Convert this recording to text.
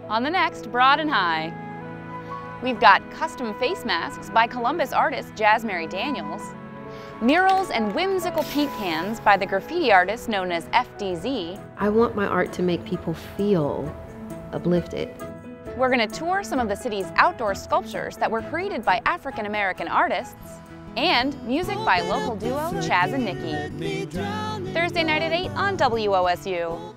on the next Broad and High. We've got custom face masks by Columbus artist Jazzmary, murals and whimsical paint cans by the graffiti artist known as FDZ. I want my art to make people feel uplifted. We're going to tour some of the city's outdoor sculptures that were created by African-American artists, and music by local duo Chaz and Nicki. Thursday night at 8 on WOSU.